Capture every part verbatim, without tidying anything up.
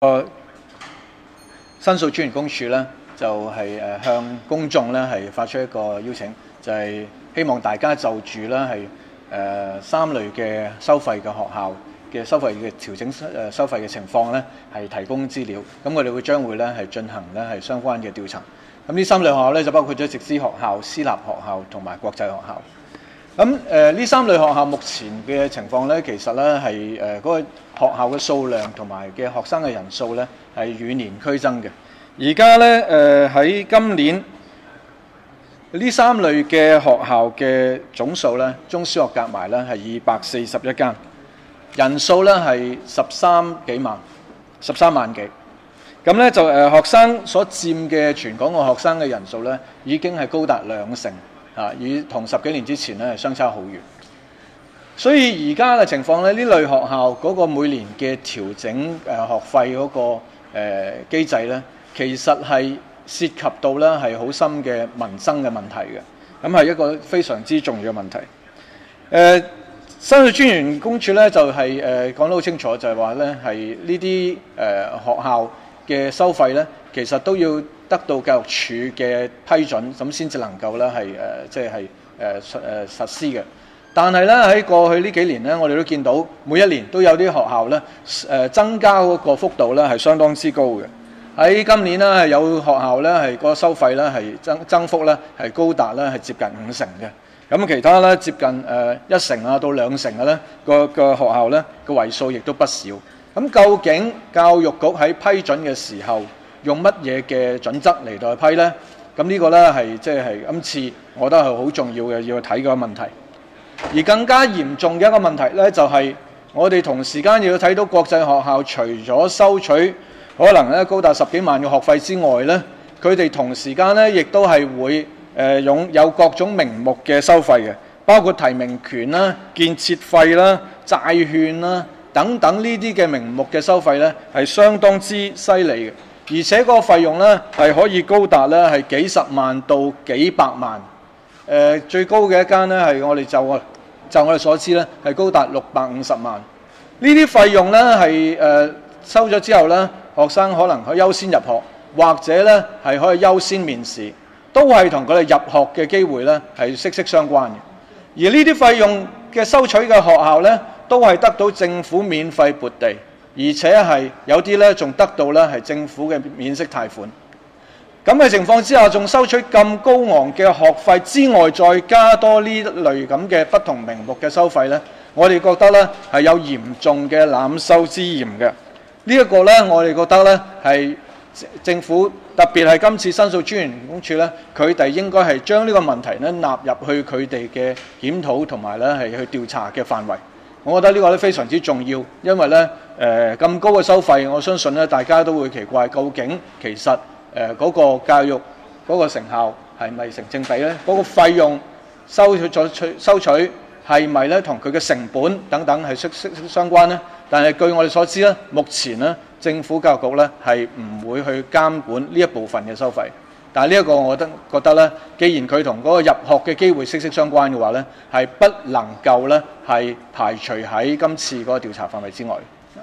個申訴專員公署咧，就係誒向公眾咧係發出一個邀請，就係希望大家就住咧係誒三類嘅收費嘅學校嘅收費嘅調整誒收費嘅情況咧，係提供資料。咁我哋會將會咧係進行咧係相關嘅調查。咁呢三類學校咧就包括咗直資學校、私立學校同埋國際學校。咁誒呢三類學校目前嘅情況咧，其實咧係誒嗰個學校嘅數量同埋嘅學生嘅人數咧係與年俱增嘅。而家咧誒喺今年呢三類嘅學校嘅總數咧，中小學夾埋咧係二百四十一間，人數咧係十三幾萬，十三萬幾。咁咧就誒學生所佔嘅全港嘅學生嘅人數咧，已經係高達兩成。啊，與同十幾年之前咧係相差好遠，所以而家嘅情況咧，呢類學校嗰個每年嘅調整誒學費嗰個誒機制咧，其實係涉及到咧係好深嘅民生嘅問題嘅，咁係一個非常之重要嘅問題。誒，申訴專員公署咧就係誒講得好清楚，就係話咧係呢啲誒學校嘅收費咧，其實都要得到教育署嘅批准，咁先至能夠咧係誒即係誒誒實施嘅。但係咧喺過去呢幾年咧，我哋都見到每一年都有啲學校咧誒增加嗰個幅度咧係相當之高嘅。喺今年咧係有學校咧係個收費咧係增增幅咧係高達咧係接近五成嘅。咁其他咧接近誒一成啊到兩成嘅咧個個學校咧個為數亦都不少。咁究竟教育局喺批准嘅時候用乜嘢嘅準則嚟到去批呢？咁呢個呢係即係今次我覺得係好重要嘅，要去睇個問題。而更加嚴重嘅一個問題呢，就係、是、我哋同時間要睇到國際學校除咗收取可能咧高達十幾萬嘅學費之外呢，佢哋同時間呢亦都係會誒擁有各種名目嘅收費嘅，包括提名權啦、建設費啦、債券啦等等呢啲嘅名目嘅收費呢，係相當之犀利嘅。而且嗰個費用咧係可以高達咧係幾十萬到幾百萬，誒、呃、最高嘅一間咧係我哋就我就我哋所知咧係高達六百五十萬。呢啲費用咧係誒收咗之後咧，學生可能可以優先入學，或者咧係可以優先面試，都係同佢哋入學嘅機會咧係息息相關嘅。而呢啲費用嘅收取嘅學校咧，都係得到政府免費撥地。而且係有啲咧，仲得到咧係政府嘅免息貸款。咁嘅情況之下，仲收取咁高昂嘅學費之外，再加多呢類咁嘅不同名目嘅收費咧，我哋覺得咧係有嚴重嘅濫收之嫌嘅。呢一個咧，我哋覺得咧係政府特別係今次申訴專員公署咧，佢哋應該係將呢個問題咧納入去佢哋嘅檢討同埋咧係去調查嘅範圍。我覺得呢個咧非常之重要，因為咧誒咁高嘅收費，我相信咧大家都會奇怪，究竟其實誒嗰、呃那個教育嗰、那個成效係咪成正比咧？嗰、那個費用收取咗取收取係咪咧同佢嘅成本等等係息息相關咧？但係據我哋所知咧，目前咧政府教育局咧係唔會去監管呢一部分嘅收費。但係呢一個我覺得覺得咧，既然佢同嗰個入學嘅機會息息相關嘅話咧，係不能夠咧係排除喺今次嗰個調查範圍之外。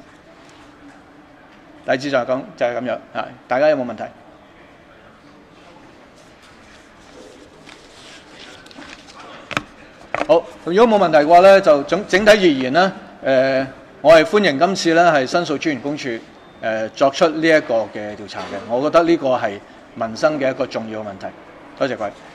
大致上講就係咁樣啊，大家有冇問題？好，如果冇問題嘅話咧，就總整體而言咧，誒、呃，我係歡迎今次咧係申訴專員公署誒、呃、作出呢一個嘅調查嘅，我覺得呢個係民生嘅一個重要問題。多謝各位。